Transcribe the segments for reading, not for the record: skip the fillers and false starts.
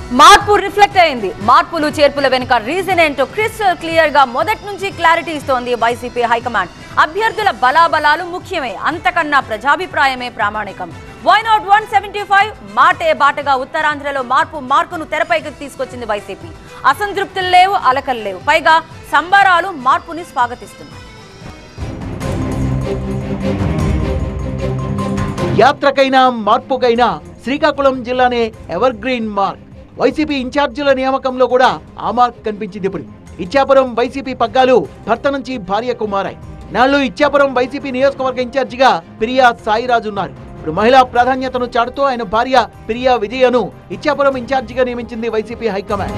మార్పు రిఫ్లెక్ట్ అయింది. మార్పులు చేర్పుల వెనుక రీజన్ ఏంటో క్రిస్టల్ క్లియర్ గా మొదటి నుంచి క్లారిటీ ఇస్తోంది వైసీపీ హైకమాండ్. అభ్యర్థుల బలాబలాలు ముఖ్యమే, అంతకన్నా ప్రజాభిప్రాయమే ప్రామాణికం. వై నాట్ 175 మాటే బాటగా ఉత్తరాంధ్రలో మార్కును తెరపైకి తీసుకొచ్చింది వైసీపీ. అసంతృప్తులు లేవు, అలకలు లేవు, పైగా సంబరాలు మార్పుని స్వాగతిస్తున్నాయి. యాత్రకైనా మార్పుకైనా శ్రీకాకుళం జిల్లానే ఎవర్ గ్రీన్ మార్క్. వైసీపీ ఇన్ఛార్జీల నియామకంలో కూడా ఆ మార్క్ కనిపించింది. ఇప్పుడు ఇచ్చాపురం వైసీపీ పగ్గాలు భర్త నుంచి భార్యకు మారాయి. నాళ్ళు ఇచ్చాపురం వైసీపీ నియోజకవర్గ ఇన్ఛార్జిగా పిరియా సాయిరాజు ఉన్నారు. ఇప్పుడు మహిళా ప్రాధాన్యతను చాటుతూ ఆయన భార్య పిరియా విజయను ఇచ్చాపురం ఇన్ఛార్జిగా నియమించింది వైసీపీ హైకమాండ్.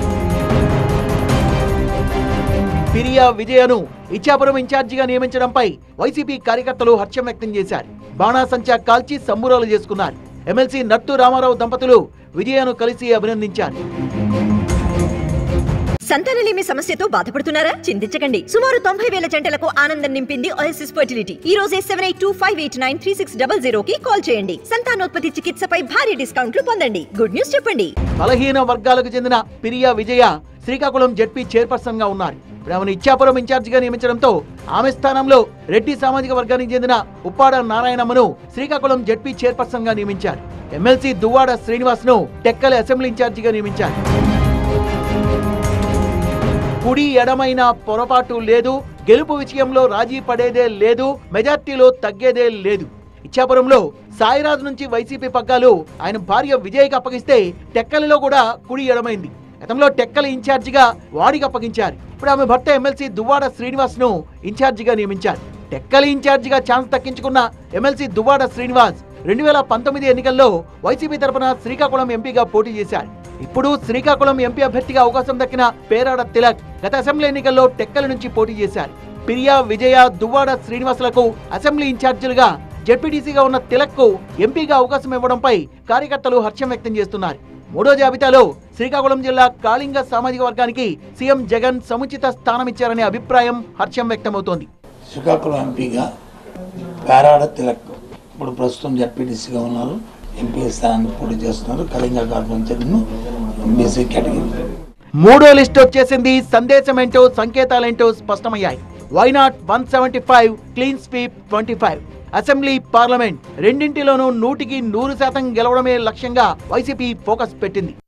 పిరియా విజయను ఇచ్చాపురం ఇన్ఛార్జిగా నియమించడంపై వైసీపీ కార్యకర్తలు హర్షం వ్యక్తం చేశారు. బాణాసంచా కాల్చి సంబురాలు చేసుకున్నారు. ఎమ్మెల్సీ నట్టు రామారావు దంపతులు విజయను కలిసి అభినందించారు. సంతానలేమి సమస్యతో బాధపడుతున్నారా? చింతించకండి. సుమారు 90,000 జంటలకు ఆనందం నింపింది ఓఎస్ఎస్ ఫర్టిలిటీ. ఈ రోజే 7825893600 కి కాల్ చేయండి. సంతానోత్పత్తి చికిత్సపై భారీ డిస్కౌంట్లు పొందండి. గుడ్ న్యూస్ చెప్పండి. బలహీన వర్గాలకు చెందిన పిరియా విజయ శ్రీకాకుళం జెడ్పీ చైర్పర్సన్ గా ఉన్నారు. ఆమెను ఇచ్చాపురం ఇన్ఛార్జిగా నియమించడంతో ఆమె స్థానంలో రెడ్డి సామాజిక వర్గానికి చెందిన ఉప్పాడ నారాయణమ్మను శ్రీకాకుళం జెడ్పీ చైర్పర్సన్ గా నియమించారు. ఎమ్మెల్సీ దువ్వాడ శ్రీనివాస్ ను టెక్కలి అసెంబ్లీ ఇన్ఛార్జిగా నియమించారు. కుడి ఎడమైన పొరపాటు లేదు, గెలుపు విషయంలో రాజీ పడేదే లేదు, మెజార్టీలో తగ్గేదే లేదు. ఇచ్చాపురంలో సాయిరాజు నుంచి వైసీపీ పగ్గాలు ఆయన భార్య విజయ్కి అప్పగిస్తే టెక్కలిలో కూడా కుడి ఎడమైంది. గతంలో టెక్కలి ఇన్ఛార్జిగా వాడికి అప్పగించారు. ఇప్పుడు ఆమె భర్త ఎమ్మెల్సీ దువ్వాడ శ్రీనివాస్ ను ఇన్ఛార్జిగా నియమించారు. టెక్కలి ఇన్ఛార్జిగా ఛాన్స్ దక్కించుకున్న ఎమ్మెల్సీ దువ్వాడ శ్రీనివాస్ 2019 ఎన్నికల్లో వైసీపీ తరపున శ్రీకాకుళం ఎంపీగా పోటీ చేశారు. ఇప్పుడు శ్రీకాకుళం ఎంపీ అభ్యర్థిగా అవకాశం దక్కిన పేరాడ తిలక్ గత అసెంబ్లీ ఎన్నికల్లో టెక్కలి నుంచి పోటీ చేశారు. పిరియా విజయ దువ్వాడ శ్రీనివాసులకు అసెంబ్లీ ఇన్ఛార్జీలుగా, జెడ్పీటీసీగా ఉన్న తిలక్ కు ఎంపీగా అవకాశం ఇవ్వడంపై కార్యకర్తలు హర్షం వ్యక్తం చేస్తున్నారు. మూడో జాబితాలో శ్రీకాకుళం జిల్లా కాళింగ సామాజిక వర్గానికి సీఎం జగన్ సముచిత స్థానం ఇచ్చారనే అభిప్రాయం హర్షం వ్యక్తమవుతోంది. శ్రీకాకుళం ఎంపీగా పేరాడ తిలక్ ఇప్పుడు ప్రస్తుతం జెడ్పీటీసీగా ఉన్నారు. ఎంపీ స్థానాన్ని పోటీ చేస్తున్నారు. Kalinga corporation MBC category. మూడో లిస్ట్ వచ్చేసింది. సందేశం ఏంటో, సంకేతాలేంటో స్పష్టమయ్యాయి. Why not 175, clean sweep 25. Assembly, parliament రెండింటిలోనూ 100% గెలవడమే లక్ష్యంగా వైసీపీ ఫోకస్ పెట్టింది.